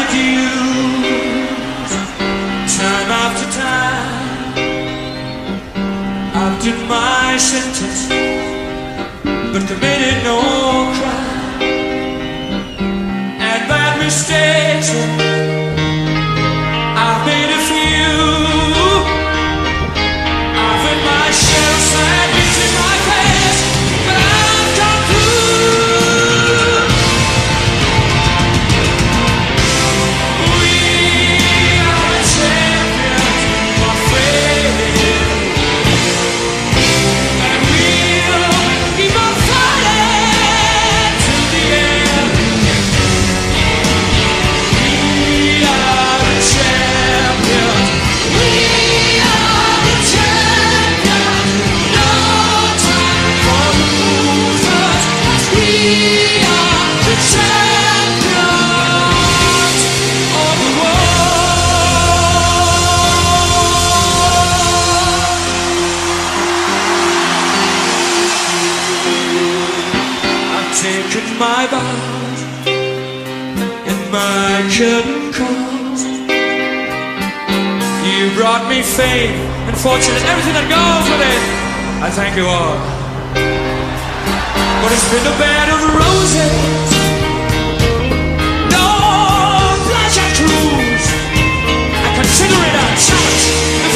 I'd use time after time. I've done my sentence, but committed no crime. And bad mistakes, I've made a few. I've hit my share of sadness in my past, but I've come through. We are champions, my friend, and we'll keep on fighting till the end. We are the champions. We are the champions. No time for losers. We are the champions of the world. I've taken my vows and my curtain calls. You brought me fame and fortune and everything that goes with it. I thank you all. But it's been a bed of roses, no pleasure cruise. I consider it a challenge.